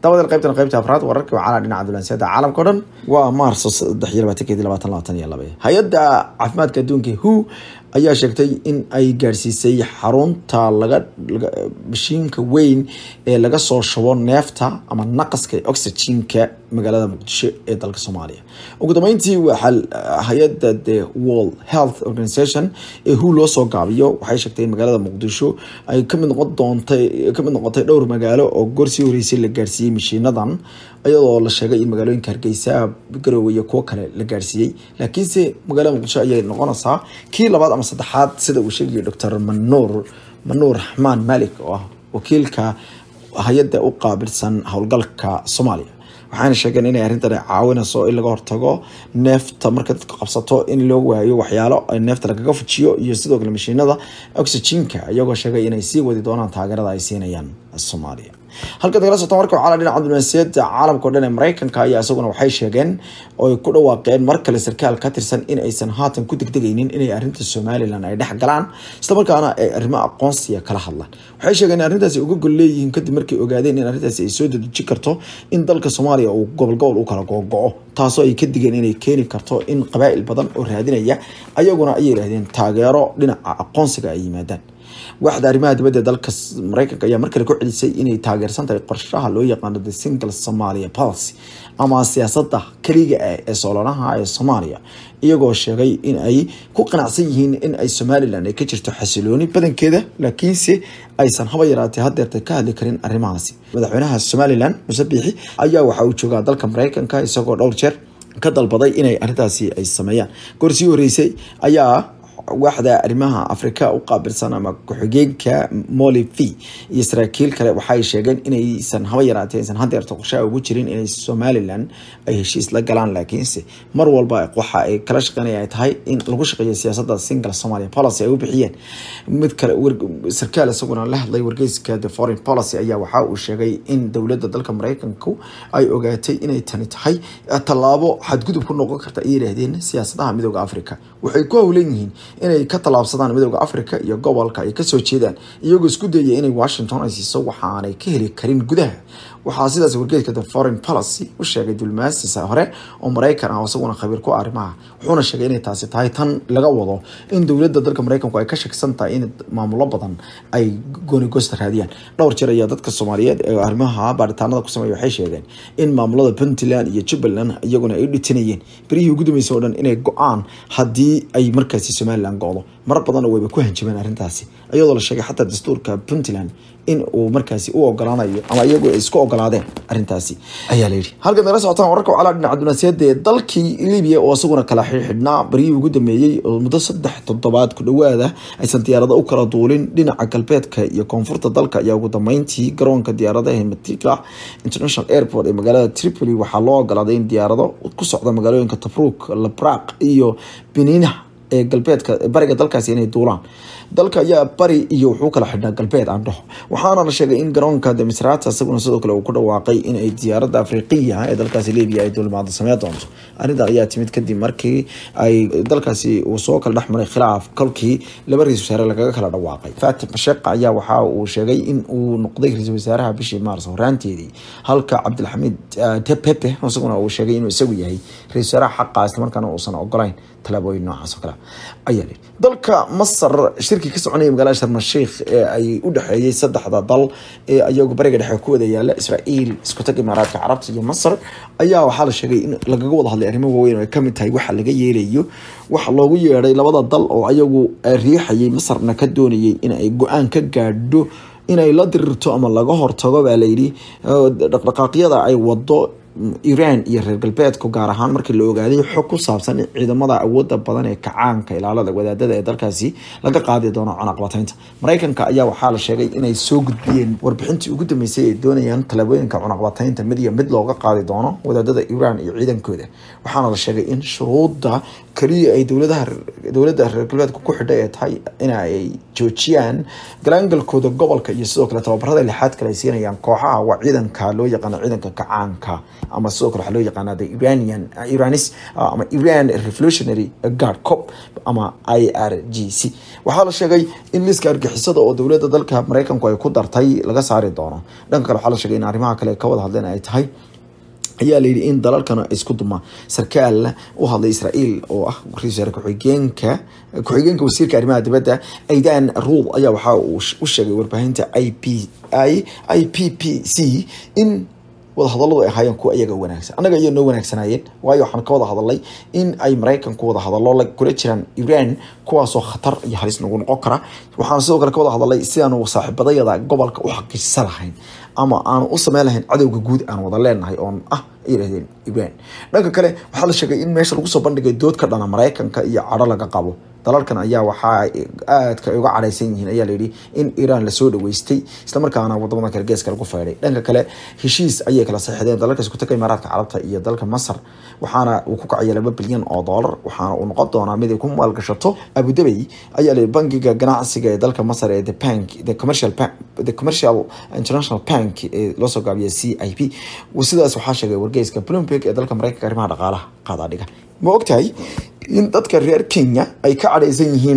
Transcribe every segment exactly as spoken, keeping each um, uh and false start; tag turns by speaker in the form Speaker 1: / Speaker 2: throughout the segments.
Speaker 1: dabada qaybtan qaybta afraad wararka waxaa dhinaca dulansiada caalamka oo dhan waa Maarso saddex iyo labaatan iyo laba. Hay'adda caafimaadka adduunka W H O ayaa sheegtay in ay gaarsiisay xarunta laga mashiinka weyn ee laga soo shubo neefta ama naqaska oxygen-ka magaalada Muqdisho ee dalka Soomaaliya. Ugu dambeyntii waxa hay'adda the World Health Organization ee W H O loo soo gaabiyo waxay sheegtay in magaalada Muqdisho ay ka mid noqon doonto ka mid noqotay dhowr magaalo oo goorsi horeysay la gaarsiiyay mashiinadan ayadoo la sheegay in magaalooyinka Hargeysa, Garowe iyo kuwa kale la gaarsiiyay, laakiinse magaalada Muqdisho ayay noqonaysaa kii labaad ama saddexaad sida uu sheegay Doctor Manuur Manuur Rahmaan Malik oo ah wakiilka hay'adda u qaabilsan howlgalka Soomaaliya. waxaan sheegay in ay arrintan caawinayso in laga hortago neefta marka dadka qabsato in loo waayo waxyaalo ay neefta laga fujiyo iyo sidoo kale mashiinada oxygen-ka iyagoo sheegay inay sii wadi doonaan taageerada ay siinayaan Soomaaliya. halka dagala soo tamarka waxaa dhinaca diblomaasiyadda caalamka oo dhan ee Mareykanka ayaa isaguna waxay sheegeen oo ay ku dhawaaqeen mar kale sarkaal ka tirsan in aysan haatan ku degdegaynin inay arrinta Somaliland ay dhex galaan isla markaana ay arrimo aqoonsiga kala hadlaan. waxay sheegeen in arrintaasi uga gol leeyihiin kadib markii ogaadeen in arrintaasi ay soo dedejin karto in dalka Soomaaliya uu gobol gobol u kala go'o taasoo ay ka digeen inay keeni karto in qabaa'il badan oo raadinaya ayaguna ay yiraahdeen taageero dhinaca aqoonsiga ay yimaadaan. waaxda arrimaha dibadda dalka Mareykanka ayaa markale ku celisay inay taageersan tahay qorshaha loo yaqaan the single Somalia policy ama siyaasadda kaliya ee Soolanaha ee Soomaaliya iyagoo sheegay in ay ku qanacsan yihiin in ay Somaliland ay ka jirto xasilooni badankeeda laakiinse aysan haba yaraatee haddeerta ka hadli karin arrimahaasi. madaxweynaha Somaliland Muuse Biixi ayaa waxa uu joogaa dalka Mareykanka isagoo dhowr jeer ka dalbaday inay arrintaasi ay sameeyaan. goorsi horeysay ayaa waaxda arrimaha Afrika u qaabilsan ama ku-xigeenka Molifi iyo saraakiil kale waxay sheegeen inaysan haba yaraatee aysan haddeerta qorshe ugu jirin inay Somaliland ay heshiis la galaan laakiinse mar walba waxa ay kala shaqeynayaan tahay in lagu shaqeeyo siyaasadda single Somalia policy ay u bixiyeen. mid kale sarkaal isaguna la hadlay wargeyska the foreign policy ayaa waxa uu sheegay in dowladda dalka Mareykanka ay ogaatay inay tani tahay talaabo xadgudub ku noqon karta ay yiraahdeen siyaasadaha midowga Afrika. waxay ku howlan yihiin inay ka talaabsadaan midowga Afrika iyo gobolka ay ka soo jeedaan iyagoo isku dayay inay Washington ay siiso waxaanay ka heli karin gudaha. waxaa sidaas wargeyska the foreign policy u sheegay diblomaasiyiin hore oo Mareykan ah oo isaguna khabiir ku arrimaha wuxuuna sheegay inay taasi tahay tan laga wado in dowladda dalka Mareykanku ay ka shaqsan tahay in maamulo badan ay gooni goosta raadiyaan. dhowr jeer ayaa dadka Soomaaliyeed ee arrimaha baaritaanada ku sameeyay waxay sheegeen in maamulada Puntland iyo Jubaland iyaguna ay dhitinayeen berihii ugu dambeysay oo dhan inay go'aan haddii ay markaasi Somaliland go'do. mar badan way ku hanjabeen arrintaasi iyadoo la sheegay xataa dastuurka Puntland in uu markaasi u ogolaanayo ama iyagu ay isku ogolaadeen arrintaasi ayaa la yiri. halka dara socotaan wararka waxaa dhinaca diblomaasiyadda ee dalkii Liibiya oo isaguna kala xidhnaa barihii ugu dambeeyay oo muddo saddex toddobaad ku dhawaada aysan diyaarado u kala duulin dhinaca galbeedka iyo koonfurta dalka ayaa ugu dambeyntii garoonka diyaaradaha ee Matika International Airport ee magaalada Tripoli waxaa loo ogolaaday in diyaarado ku socda magaalooyinka Tobruk, Labraq iyo Benina ee galbeedka bariga dalkaasi inay duulaan. dalka ayaa bari iyo wuxuu kala xidhnaa galbeed aan dhaho waxaana la sheegay in garoonka Demisrata isaguna sidoo kale uu ku dhawaaqay in ay diyaaradda Afriqiya ee dalkaasi Liibiya ay duulimaad sameeyaan doonto. arrintan ayaa timid kadib markii ay dalkaasi uu soo kala dhexmaray khilaaf kolkii laba ra'iisul wasaare laga kala dhawaaqay. Fatih Mashaq ayaa waxa uu sheegay in uu noqday ra'iisul wasaaraha bishii Maarso horaanteedii halka Cabdilxamiid Tepepe isaguna uu sheegay inuu isagu yahay ra'iisul wasaaraha xaq ah isla markaana uusan ogolayn talaabooyin noocaas oo kale. ayaa dalka Masar shirki ka soconaya magaalada Sharm el-Sheikh ee ay u dhaxeeyay saddexda dal ee ayagu bariga dhexe ku wada yaala Israa'iil, isku tag Imaaraadka Carabta iyo Masar ayaa waxaa la sheegay in laga wada hadlay arrimo waaweyn oo ay ka mid tahay waxa laga yeelayo waxa loogu yeeray labada dal oo ayagu riixayay Masarna ka doonayay in ay go'aan ka gaadho inay la dirirto ama laga hortago baa la yiri dhaqdhaqaaqyada ay wado Iran iyo reer galbeedku gaar ahaan markii la ogaaday xog ku saabsan ciidamada awoodda badan ee kacaanka ilaalada wadaadada ee dalkaasi laga qaadi doono cunaqabataynta. Mareykanka ayaa waxaa la sheegay inay soo gudbiyeen warbixintii ugu dambeysay ee doonayaan talaabooyinka cunaqabataynta mid iyo mid looga qaadi doono wadaadada Iran iyo ciidankooda. waxaana la sheegay in shuruudda kaliya ay dowladaha dowladda reer galbeedku ku xidhay ee tahay in ay joojiyaan galaangalkooda gobolka iyo sidoo kale tababarada lixaad kale ay siinayaan kooxaha waa ciidanka loo yaqaan ciidanka kacaanka ama sidoo kale waxaa loo yaqaanaa the Iranian Iranis ama Iran Revolutionary Guard Corps ama I R G C. waxaa la sheegay in liiska argixisada oo dowladda dalka Mareykanku ay ku dartay laga saari doono. dhanka kale waxaa la sheegay in arrimaha kale ka wada hadleen ay tahay ayaa la yidhi in dalalkana isku duma sarkaal u hadlay Israa'iil oo ah ra-iisul ku-xigeenka ku-xigeenka wasiirka arrimaha dibadda Aidan Ruud ayaa waxa uu u sheegay warbaahinta I P I P P C in wada hadalladu ay ahaayeen kuwa iyaga wanaagsan anaga iyo noo wanaagsanayeen waayo waxaan ka wada hadalay in ay Mareykanku wada hadallo la kula jiraan Iran kuwaasoo khatar iyo halis nagu noqon kara. waxaan sidoo kale ka wada hadalay si aan u saaxiibadayada gobolka u xaqiijisan lahayn ama aan u sameyn lahayn cadowga guud aan wada leenahay oon ah Iran Iran. dhanka kale waxaa la sheegay in meesha lagu soo bandhigay dood ka dhana Mareykanka iyo cadho laga qabo dalalkan ayaa waxa aad ka uga cadhaysan yihiin ayaa la yidhi in Iran la soo dhaweystay isla markaana wadamada kale geeska lagu fayday. dhanka kale heshiis ayay kala saxiixdeen dalalka isku tagay Imaaraadka Carabta iyo dalka Masar waxaana uu ku kacay laba bilyan oo dollar waxaana uu noqon doonaa mid ay ku maalgashato Abu Dhabi ayaa la bangiga ganacsiga ee dalka Masar ee the bank the commercial bank the commercial international bank ee loo soo gaabiyay C I P. sidaas waxaa sheegay wargeyska Bloomberg ee dalka Mareykanka arrimaha dhaqaalaha qaada dhiga. ma ogtahay in dadka reer Kenya ay ka cadhaysan yihiin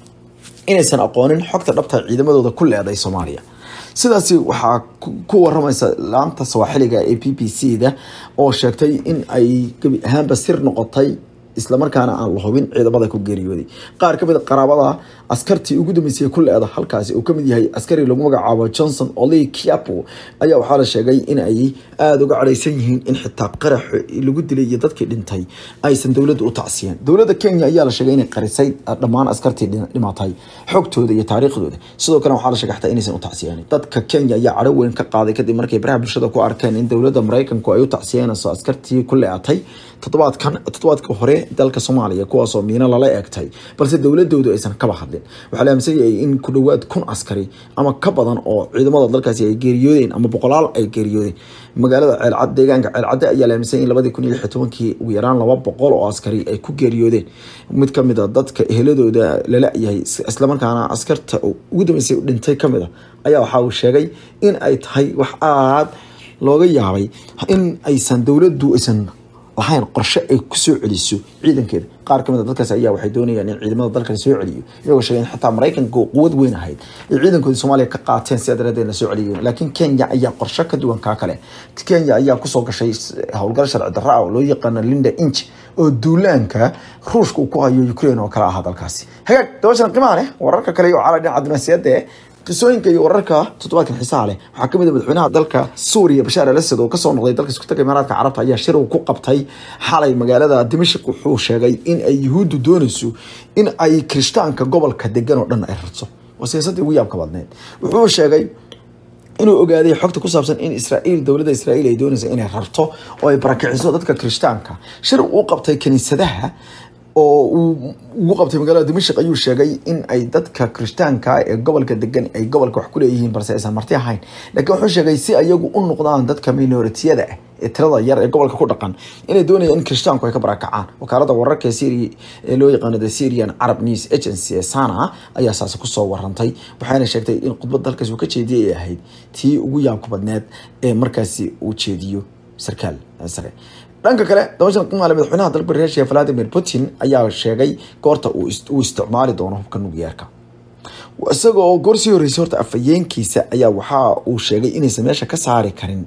Speaker 1: inaysan aqoonin xogta dhabta ciidamadooda ku leedahay Soomaaliya. sidaasi waxaa ku waramaysa laanta Soomaaliga ee B B C da oo sheegtay in ay gabi ahaanba sir noqotay isla markaana aan la hubin ciidamada ku geeriyooday. qaar ka mid qaraabada askartii ugu dambeysay ku leedahay halkaasi oo kamid yahay askari lagu magacaabo Johnson Ole Kiapo ayaa waxaa la sheegay in ay aad uga cadhaysan yihiin in xitaa qarax lagu dilay iyo dadkii dhintay aysan dowladda u tacsiyeen. dowladda Kenya ayaa la sheegay inay qarisay dhammaan askartii dhimatay xogtooda iyo taariikhdooda. sidoo kale waxaa la sheegay xitaa inaysan u tacsiyeen. dadka Kenya ayaa cadho weyn ka qaaday kadib markii baraha bulshada ku arkeen in dowladda Mareykanku ay u tacsiyeenayso askartii ku leeatay toddobaadkan toddobaadka hore dalka Soomaaliya kuwaasoo miina lala eegtay balse dowladoodu aysan ka bahadlin. waxaa la aaminsan yahay in ku dhawaad kun askari ama ka badan oo ciidamada dalkaasi ay geeriyoodeen ama boqolaal ay geeriyoodeen. magaalada Ceelcad deegaanka Ceelcad ayaa la aaminsan in labadii kun iyo lix iyo tobankii ugu yaraan laba boqol oo askari ay ku geeriyoodeen. mid ka mid ah dadka eheladooda lala yahay isla markaana askarta ugu dambeysay dhintay ka mid ah ayaa waxa uu sheegay in ay tahay wax aad looga yaabay in aysan dowladdu aysan lahayn qorshe ay ku soo celiso ciidankeeda. qaar kamid ah dadkaas ayaa waxay doonayaan in ciidamada dalka soo celiyo iyagoo sheegay in xitaa Mareykanku quwad weyn ahayd ay ciidankooda Soomaaliya ka qaateen si daradeed la soo celiyo. laakiin Kenya ayaa qorshe ka duwan ka kale. Kenya ayaa ku soo gashay howlgal sharci darro ah oo loo yaqaan Linda Inch oo duulaanka Ruushka ku hayo Ukraine oo kala ah dalkaasi. hagaag dabashan qiimaha leh wararka kale oo caalamka diblomaasiyadda qisooyinka iyo wararka toddobaadkan xiisaha leh waxaa kamid ah madaxweynaha dalka Suuriya Bashar al-Assad oo ka soo noqday dalka isku tagay Imaaraadka Carabta ayaa shir uu ku qabtay xalay magaalada Dimashq. wuxuu sheegay in ay Yuhuuddu doonayso in ay Kirishtaanka gobolka degan oo dhan ay rarto oo siyaasadii ugu yaabka badneed. wuxuu sheegay inuu ogaaday xogta ku saabsan in Israa'iil dowladda Israa'iil ay doonayso inay rarto oo ay barakiciso dadka Kirishtaanka. shir uu qabtay kaniisadaha oo uu ugu qabtay magaalada Dimashq ayuu sheegay in ay dadka Kirishtaanka ee gobolka degan ay gobolka wax ku leeyihiin balse aysan marti ahayn. laakiin wuxuu sheegay si ayagu u noqdaan dadka minoritiyada ah ee tirada yar ee gobolka ku dhaqan inay doonayaan in Kirishtaanku ay ka barakacaan. wakaalada wararka Syria ee loo yaqaan the Syrian Arab News Agency ee Sana ayaa saas ku soo warantay waxayna sheegtay in khudbad dalkaas uu ka jeediyay ay ahayd tii ugu yaabka badneed ee markaasi uu jeediyo sarkaal sare. dhanka kale dabashan qiimaha leh madaxweynaha dalka Russia Vladimir Putin ayaa sheegay goorta uu isticmaali doono hubka nukliyeerka. isagoo goorsi horeysay horta afayeenkiisa ayaa waxa uu sheegay inaysan meesha ka saari karin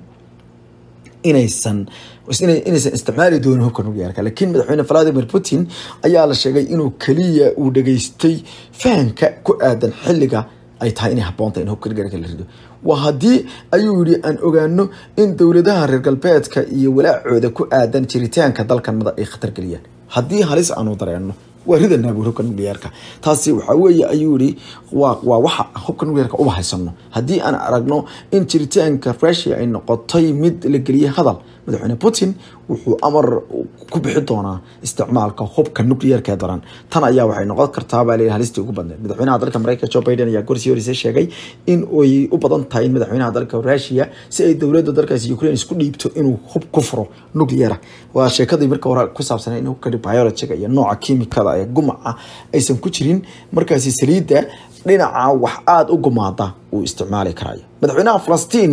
Speaker 1: inaysan inaysan isticmaali doonin hubka nukliyeerka. laakiin madaxweyne Vladimir Putin ayaa la sheegay inuu kaliya uu dhageystay fahanka ku aadan xilliga ay tahay inay habboonta in hubka nukliyeerka la rido. waa haddii ayuu yidhi aan ogaano in dowladaha reer galbeedka iyo walaacooda ku aadan jiritaanka dalkan mada ay khatar geliyaan. haddii halis aanu dareeno waa ridanaa buu hubka nukliyeerka. taasi waxaa weeye ayuu yidhi waa waa waxa hubka nukliyeerka uba haysano. haddii aan aragno in jiritaanka Russia ay noqotay mid la geliyay hadal madaxweyne Putin wuxuu amar ku bixi doonaa isticmaalka hubka nukliyeerka daran. tan ayaa waxay noqon kartaa baa leeyahay halistii ugu badneed. madaxweynaha dalka Mareykanka Joe Biden ayaa goorsi horeysay sheegay in ay u badan tahay madaxweynaha dalka Russia si ay dowladda dalkaasi Ukraine isku dhiibto inuu hub ku furo nukliyeer. waa sheekadii marka hore ku saabsan in hubka biologiga iyo nooca kiimikada ee gumaca aysan ku jirin markaasi saliidda dhinaca wax aad u gumaada uu isticmaali karayo. madaxweynaha Falastiin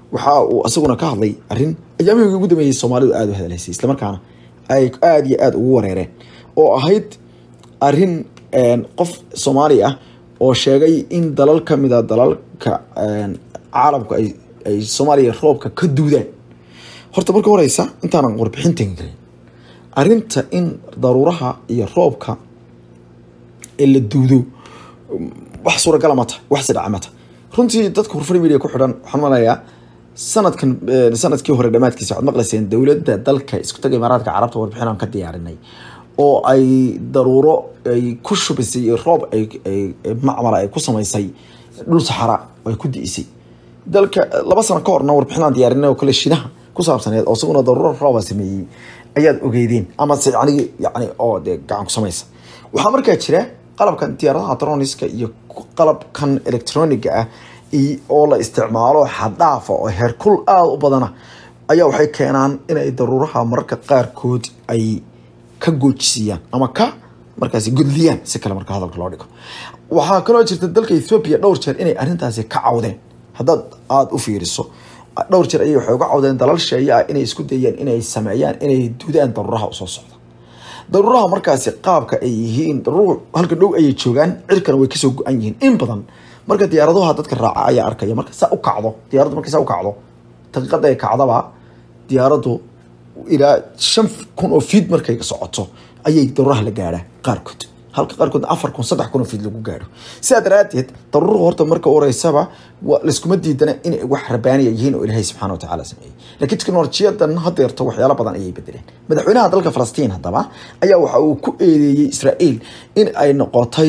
Speaker 1: waxa uu asaguna ka hadlay arrin ayaamihii ugu dambeeyay Soomaalidu aad u hadalaysay isla markaana ay aad iyo aad ugu wareereen oo ahayd arrin qof Soomaali ah oo sheegay in dalal kamid ah dalalka caalamka ay ay Soomaaliya roobka ka duudaan horta marka horeysa intaan warbixintan galin arinta in daruuraha iyo roobka ila duudo wax suuragal ma tahay wax sida amata runtii dadku hurfari media ku xidhan waxaan malayaa sanadkan sanadkii hore dhamaadkiisa waxaad maqlayseen dawladda dalka isku tagay Imaaraadka Carabta warbixinaan ka diyaarinay oo ay daruuro ay ku shubisay roob ay macmala ay ku samaysay dhul saxara ay ku diisay dalka laba sano ka horna warbixinaan diyaarinay oo kale Shiinaha ku saabsaneed oo saguna daruuro roob sameeyay ayaad ogeydeen ama si yani yani oo de gacan ku samaysa waxa markaa jira qalabkan diyaaradaha droniska iyo qalabkan electronic ah oo la isticmaalo xadaaf oo heerkul aad u badan ayaa waxay keenaan in ay daruuraha marka qaar kood ay ka goojisiyaan ama ka markaas gudliyaan si kale marka hadalka loo dhigo waxa kale oo jirta dalka Ethiopia dhowr jeer inay arintaasi ka cawdeen hadad aad u fiiriso dhowr jeer ay waxay uga cawdeen dalal sheeya inay isku dayeen inay sameeyaan inay duudaan daruuraha soo socda daruuraha markaasi qaabka ay yihiin daruur halka dhow ay joogan cirkana way ka soo go'an yihiin in badan marka diyaaradaha dadka raaca ayaa arkaya marka saa u kacdo diyaaradu marka saa u kacdo daqiiqada ay kacdaba diyaaradu ila shan kun oo feet markay ka socoto ayay daruuraha la gaadhaa qaarkood halka qaarkood afar kun saddex kun oo feet lagu gaadho sidaa daraadeed daruuruhu horta marka horeysaba la isku ma diidana in ay wax rabaaniya yihiin oo Ilaahay subxaanahu wa ta'aala sameeyay laakiin teknoolajiyada hadeerto waxyaalo badan ayay bedeleen madaxweynaha dalka Falastiin hadaba ayaa waxa uu ku eedeeyay Israa'iil in ay noqotay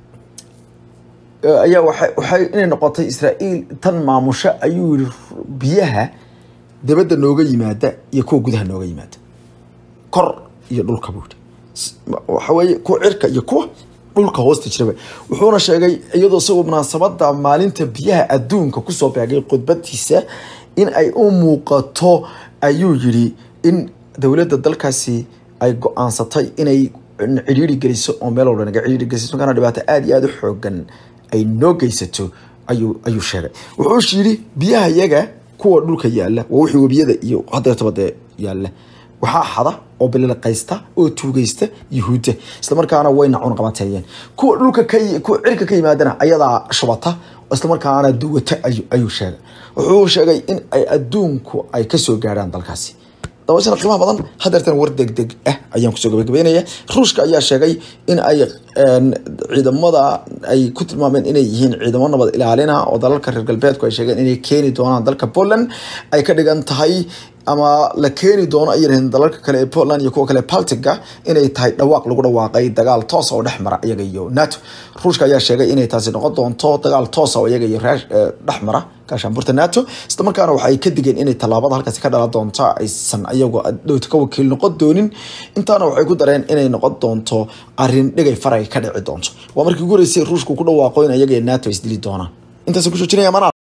Speaker 1: ayaa waxay waxay inay noqotay Israa'iil tan maamusha ayuu biyaha dabada nooga yimaada iyo kuwa gudaha nooga yimaada kor iyo dhulka buud waxa weeye ku cirka iyo kuwa dhulka hoosta jiraba wuxuuna sheegay iyadoo soo munaasabada maalinta biyaha adduunka ku soo baagay qodbadiisa in ay u muuqato ayuu yiri in dawladda dalkaasi ay go'aansatay inay ciriiri geliso oo meel walba naga ciriiri geliso kana dhibaato aad iyo aad u xoogan ay noo geysato ayuu ayuu sheegay wuxuu yiri biyaha iyaga kuwa dhulka yaala waa wixii wabiyada iyo hadeertaba yaala waxa xada oo bilaqaysta oo tuugaysta yahuuda isla markaana wayna cun qabateeyeen kuwa dhulka ka ku cirka ka yimaadana ayada shubata isla markaana duwata ayuu sheegay wuxuu sheegay in ay adduunku ay ka soo gaaraan dalkaasi dabashana qiimaha badan hadeertan war degdeg ah ayaan ku soo gabagabeynaya ruushka ayaa sheegay in ay ciidamada ay ku tilmaameen inay yihiin ciidamo nabad ilaalina oo dalalka reer galbeedku ay sheegeen inay keeni doonaan dalka Poland ay ka dhigan tahay ama la keeni doono ay yiraahdeen dalalka kale ee Poland iyo kuwa kale Baltic-ga inay tahay dhawaaq lagu dhawaaqay dagaal toos oo dhexmara iyaga iyo NATO ruushka ayaa sheegay inay taasi noqon doonto dagaal toos oo iyaga iyo dhexmara gaashaanbuurta NATO isla markaana waxay ka digeen inay talaabada halkaas ka dhalan doonto aysan ayagu dhowt ka wakiil noqon doonin intaana waxay ku dareen inay noqon doonto arin dhigay faray ka dhici doonto waa markii ugu horeysay ruushku ku dhawaaqo in iyaga iyo NATO isdili doonaan intaas ku soo jiraya mana